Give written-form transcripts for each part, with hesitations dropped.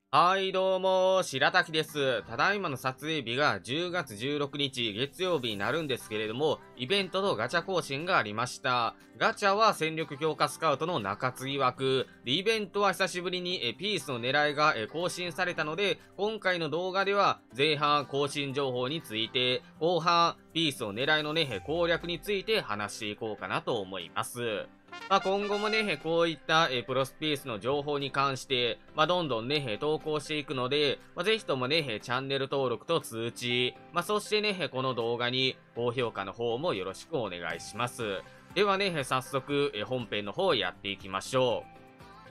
はい、どうも、白滝です。ただいまの撮影日が10月16日月曜日になるんですけれども、イベントとガチャ更新がありました。ガチャは戦力強化スカウトの中継ぎ枠。で、イベントは久しぶりにピースの狙いが更新されたので、今回の動画では前半更新情報について、後半ピースの狙いのね、攻略について話していこうかなと思います。今後もね、こういった、プロスピースの情報に関して、どんどんね、投稿していくので、ぜひともね、チャンネル登録と通知、そしてね、この動画に高評価の方もよろしくお願いします。ではね、早速、本編の方やっていきましょう。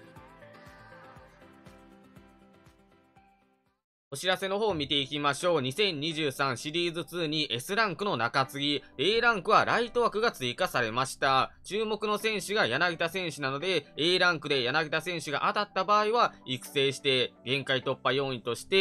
お知らせの方を見ていきましょう。2023シリーズ2に S ランクの中継ぎ、A ランクはライト枠が追加されました。注目の選手が柳田選手なので、A ランクで柳田選手が当たった場合は、育成して、限界突破4位として、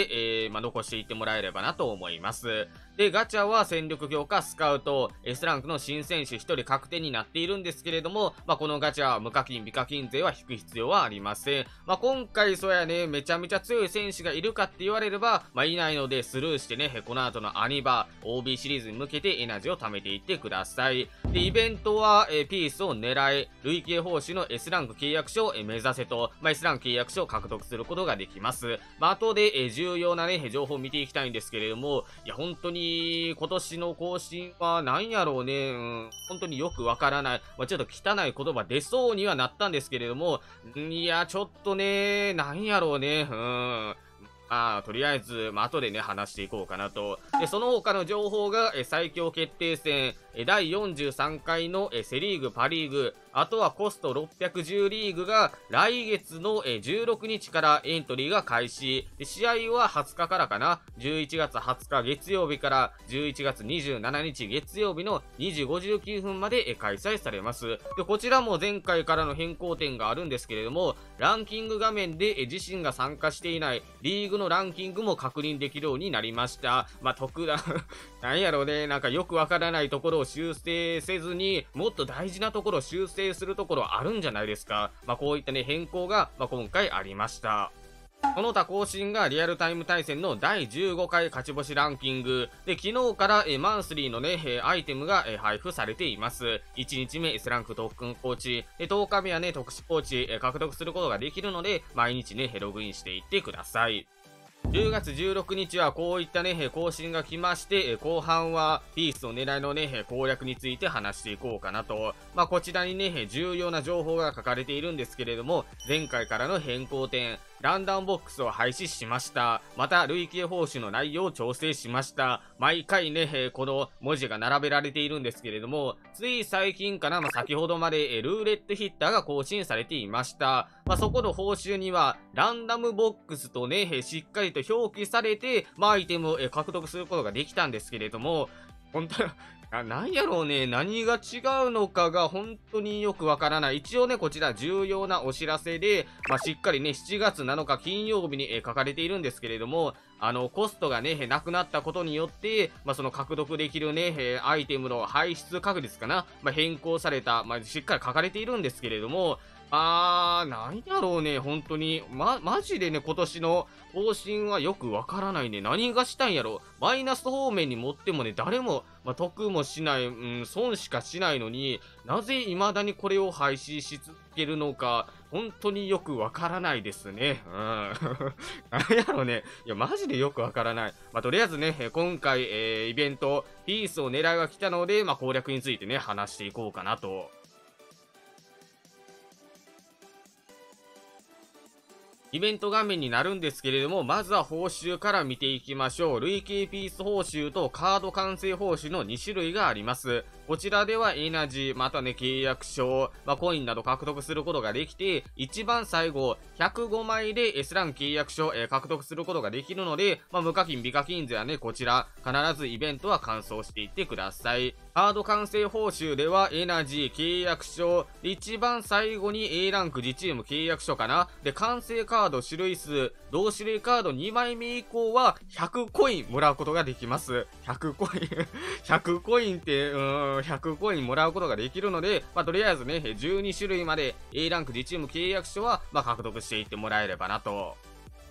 残していってもらえればなと思います。で、ガチャは戦力強化スカウト、S ランクの新選手1人確定になっているんですけれども、このガチャは無課金、美課金税は引く必要はありません。今回そうやね、めちゃめちゃ強い選手がいるかって言われれば、いないのでスルーしてね、この後のアニバ、OB シリーズに向けてエナジーを貯めていってください。で、イベントは、ピースを狙い、累計報酬の S ランク契約書を目指せと、S ランク契約書を獲得することができます。後で、重要なね、情報を見ていきたいんですけれども、いや、本当に、今年の更新は何やろうね、本当によくわからない。ちょっと汚い言葉出そうにはなったんですけれども、いや、ちょっとね、何やろうね、とりあえず、後でね、話していこうかなと。で、その他の情報が、最強決定戦、第43回の、セリーグ、パリーグ、あとはコスト610リーグが、来月の、16日からエントリーが開始。で、試合は20日からかな。11月20日月曜日から11月27日月曜日の2時59分まで、開催されます。で、こちらも前回からの変更点があるんですけれども、ランキング画面で、自身が参加していないリーグのランキングも確認できるようになりました。特段なんやろうね、なんかよくわからないところを修正せずに、もっと大事なところを修正するところあるんじゃないですか。こういったね、変更が、今回ありました。その他更新がリアルタイム対戦の第15回勝ち星ランキング。で、昨日からマンスリーのね、アイテムが配布されています。1日目 S ランク特訓コーチ。で、10日目はね、特殊コーチ獲得することができるので、毎日ね、ログインしていってください。10月16日はこういったね、更新が来まして、後半はピースの狙いのね、攻略について話していこうかなと。こちらにね、重要な情報が書かれているんですけれども、前回からの変更点、ランダムボックスを廃止しました。また、累計報酬の内容を調整しました。毎回ね、この文字が並べられているんですけれども、つい最近かな、先ほどまで、ルーレットヒッターが更新されていました。そこの報酬には、ランダムボックスとね、しっかりと表記されて、アイテムを獲得することができたんですけれども、本当なんやろうね、何が違うのかが本当によくわからない。一応ね、こちら重要なお知らせで、しっかりね、7月7日金曜日に書かれているんですけれども、コストがね、なくなったことによって、その獲得できるね、アイテムの排出確率かな、変更された、しっかり書かれているんですけれども、なんやろうね、本当に。マジでね、今年の方針はよくわからないね。何がしたんやろ。マイナス方面に持ってもね、誰も、得もしない、損しかしないのに、なぜ未だにこれを廃止し続けるのか、本当によくわからないですね。なんやろうね。いや、マジでよくわからない。とりあえずね、今回、イベント、ピースを狙いが来たので、攻略についてね、話していこうかなと。イベント画面になるんですけれども、まずは報酬から見ていきましょう。累計ピース報酬とカード完成報酬の2種類があります。こちらではエナジー、またね、契約書、コインなど獲得することができて、一番最後、105枚で S ラン契約書、獲得することができるので、無課金、美課金税はね、こちら、必ずイベントは完走していってください。カード完成報酬ではエナジー、契約書、一番最後に A ランク自チーム契約書かな。で、完成カード種類数、同種類カード2枚目以降は100コインもらうことができます。100コイン100コインって、100コインもらうことができるので、とりあえずね、12種類まで A ランク自チーム契約書は、獲得していってもらえればなと。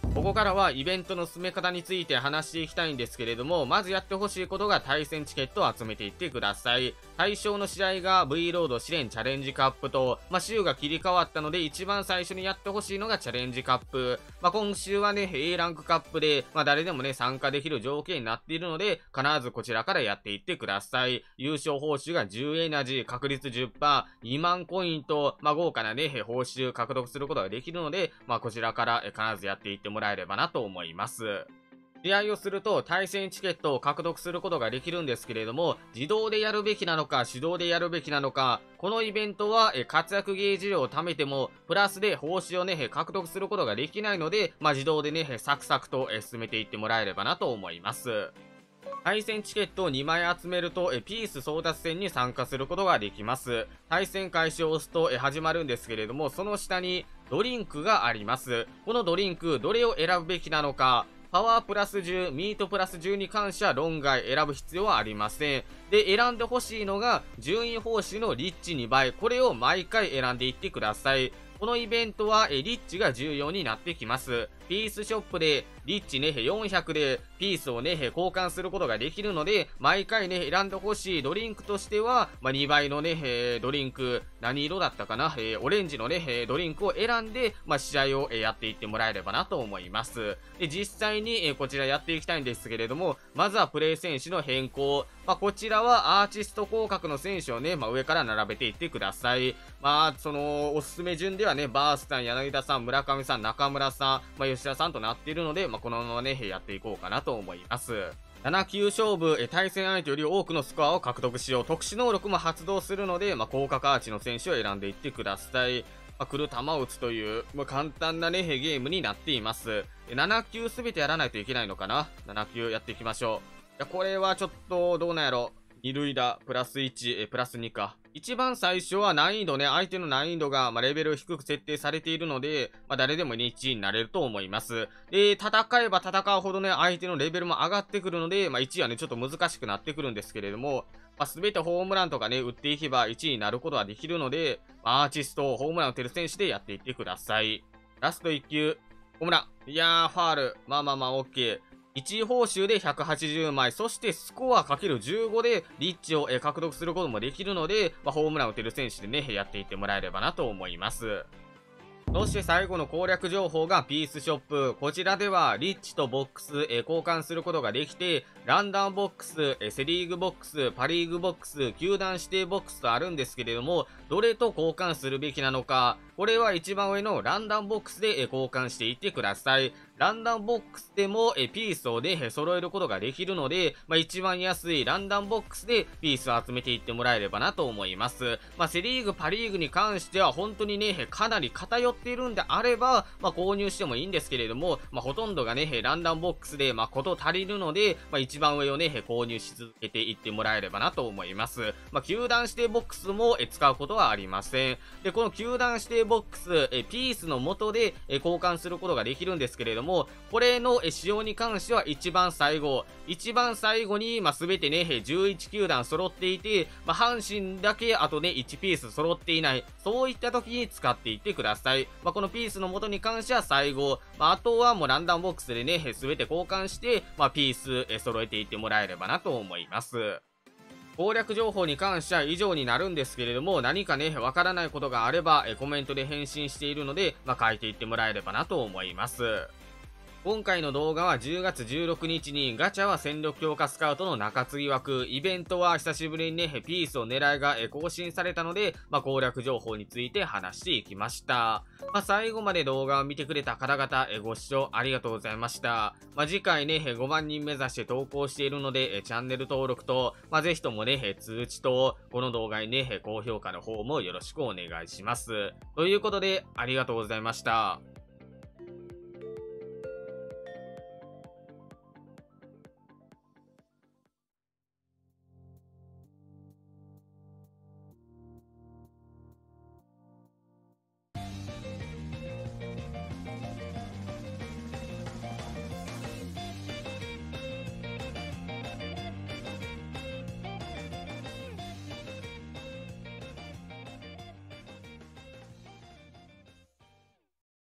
ここからはイベントの進め方について話していきたいんですけれども、まずやってほしいことが対戦チケットを集めていってください。対象の試合が V ロード試練チャレンジカップと、週が切り替わったので一番最初にやってほしいのがチャレンジカップ。今週はね、A ランクカップで、誰でもね、参加できる条件になっているので、必ずこちらからやっていってください。優勝報酬が10エナジー、確率 10%、2万コインと、豪華なね、報酬獲得することができるので、こちらから必ずやっていってもらえればなと思います。試合をすると対戦チケットを獲得することができるんですけれども、自動でやるべきなのか手動でやるべきなのか、このイベントは活躍ゲージ量を貯めてもプラスで報酬をね獲得することができないので、自動でねサクサクと進めていってもらえればなと思います。対戦チケットを2枚集めるとピース争奪戦に参加することができます。対戦開始を押すと始まるんですけれども、その下にドリンクがあります。このドリンクどれを選ぶべきなのか、パワープラス10、ミートプラス10に関しては論外選ぶ必要はありません。で、選んでほしいのが順位報酬のリッチ2倍。これを毎回選んでいってください。このイベントはリッチが重要になってきます。ピースショップでリッチね400でピースをね交換することができるので、毎回ね選んでほしいドリンクとしては、2倍のねドリンク、何色だったかな、オレンジのねドリンクを選んで、試合をやっていってもらえればなと思います。で、実際にこちらやっていきたいんですけれども、まずはプレイ選手の変更。こちらはアーティスト降格の選手をね、上から並べていってください。そのおすすめ順ではね、バースさん、柳田さん、村上さん、中村さん、吉田さんとなっているので、このままねやっていこうかなと思います。7級勝負、対戦相手より多くのスコアを獲得しよう。特殊能力も発動するので、降格アーチの選手を選んでいってください。来る球を打つという、簡単なね、ゲームになっています。7級すべてやらないといけないのかな。7級やっていきましょう。これはちょっと、どうなんやろ。2塁打、プラス1、プラス2か。一番最初は難易度ね、相手の難易度が、レベル低く設定されているので、誰でもね、1位になれると思います。で、戦えば戦うほどね、相手のレベルも上がってくるので、1位はね、ちょっと難しくなってくるんですけれども、すべてホームランとかね、打っていけば1位になることはできるので、アーティスト、ホームランを打てる選手でやっていってください。ラスト1球、ホームラン。いやー、ファール。OK。1位報酬で180枚、そしてスコア ×15 でリッチを獲得することもできるので、ホームランを打てる選手でね、やっていってもらえればなと思います。そして最後の攻略情報がピースショップ。こちらではリッチとボックス、交換することができて、ランダムボックス、セリーグボックス、パリーグボックス、球団指定ボックスとあるんですけれども、どれと交換するべきなのか、これは一番上のランダムボックスで交換していってください。ランダムボックスでもピースをね、揃えることができるので、一番安いランダムボックスでピースを集めていってもらえればなと思います。セリーグ、パリーグに関しては本当にね、かなり偏っているんであれば、購入してもいいんですけれども、ほとんどがね、ランダムボックスで、こと足りるので、一番上をね、購入し続けていってもらえればなと思います。球団指定ボックスも使うことはありません。で、この球団指定ボックス、ピースの元で交換することができるんですけれども、これの仕様に関しては一番最後に、全てね、11球団揃っていて、阪神だけあとね、1ピース揃っていない、そういった時に使っていってください。このピースの元に関しては最後、あとはもうランダムボックスでね、全て交換して、ピース揃えていってもらえればなと思います。攻略情報に関しては以上になるんですけれども、何かね、わからないことがあれば、コメントで返信しているので、書いていってもらえればなと思います。今回の動画は10月16日にガチャは戦力強化スカウトの中継ぎ枠、イベントは久しぶりにね、ピースを狙いが更新されたので、攻略情報について話していきました。最後まで動画を見てくれた方々、ご視聴ありがとうございました。次回ね、5万人目指して投稿しているので、チャンネル登録と、ぜひともね、通知と、この動画にね、高評価の方もよろしくお願いします。ということで、ありがとうございました。